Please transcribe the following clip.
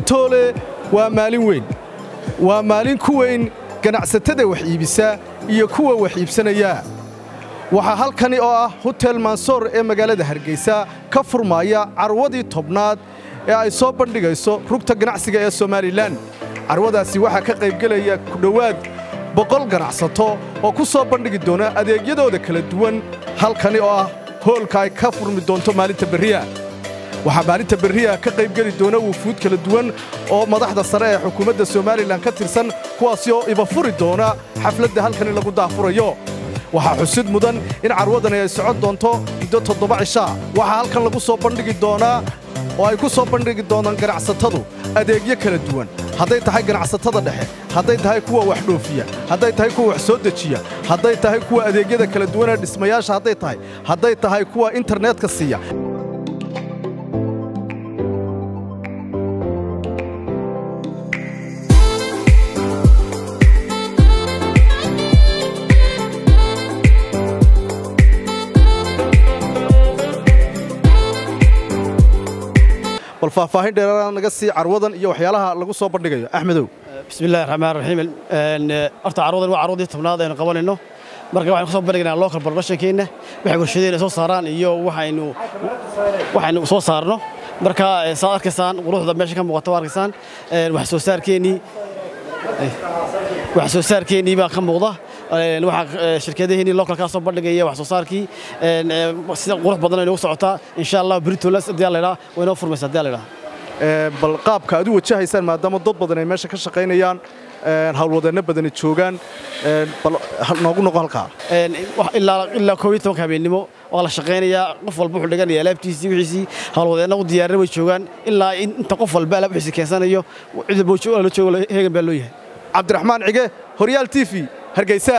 بريتولي ومالين وين ومالين كوين ganacsatada wax iibisa iyo kuwa wax iibsanaya waxa halkani oo ah Hotel Mansour ee magaalada Hargeysa ka furmaya carwadii tobnaad ee ay soo bandhigayso rugta ganacsiga ee Soomaaliland carwadaasi waxa ka qayb galaya ku dhawaad 100 ganacsato oo ku soo bandhigi doona adeegyadooda kala duwan halkani oo ah hoolka ay ka furmi doonto maalinta bariya waxa maalinta bariya ka qayb gali doona wufuud kala duwan oo madaxda sare ee xukuumadda Soomaaliland ka tirsan kuwaas oo iba furi doona xafladda halkan lagu daafurayo waxa xusid mudan in carwadan ay socod doonto muddo 7 cisho waxa halkan lagu soo bandhigi doona oo ay ku soo bandhigi doonaan ganacsatadu adeegyo kala duwan haday tahay ganacsatada dhexe haday tahay kuwa wax dhoofiya haday tahay kuwa wax soo dejiya haday tahay kuwa adeegyada kala duwan ee dhismayaasha haday tahay kuwa internetka siiya والفاهين ديران naga sii carwadan iyo waxyaalaha lagu soo bandhigayo Axmedow bismillaahir rahmaanir rahiim arta carwadan waa carwadii tobnaad ee qabanayno marka waxaan ku soo bandhignaa local production-keena waxay warshadeen soo saaraan iyo waxaynu soo saarno marka saad arkaysan quruxda meesha ka muuqato arkaysan wax soo saarkeeni baa ka muuqda waxa shirkadaheeni local ka soo bandhigaya wax soo saarkii sida qurux badan ay ugu socotaa insha Allah Britolas diyaarada wayna furmaysaa diyaarada bal qaabka aad u wajahaysaan maadaama dad badan ay meesha ka shaqeynayaan hawlwadana badan joogan bal noogu noqo halka ilaa 12 habeenimo oo la shaqeynaya qof walba wuxuu dhiganayaa laabtiisii wixiisii hawlwadana u diyaarada way joogan ilaa inta qof walba laab wixii keensanayo cid buu joogo heegan baa loo yahay Cabdiraxmaan Cige Horyaal TV Hargeysa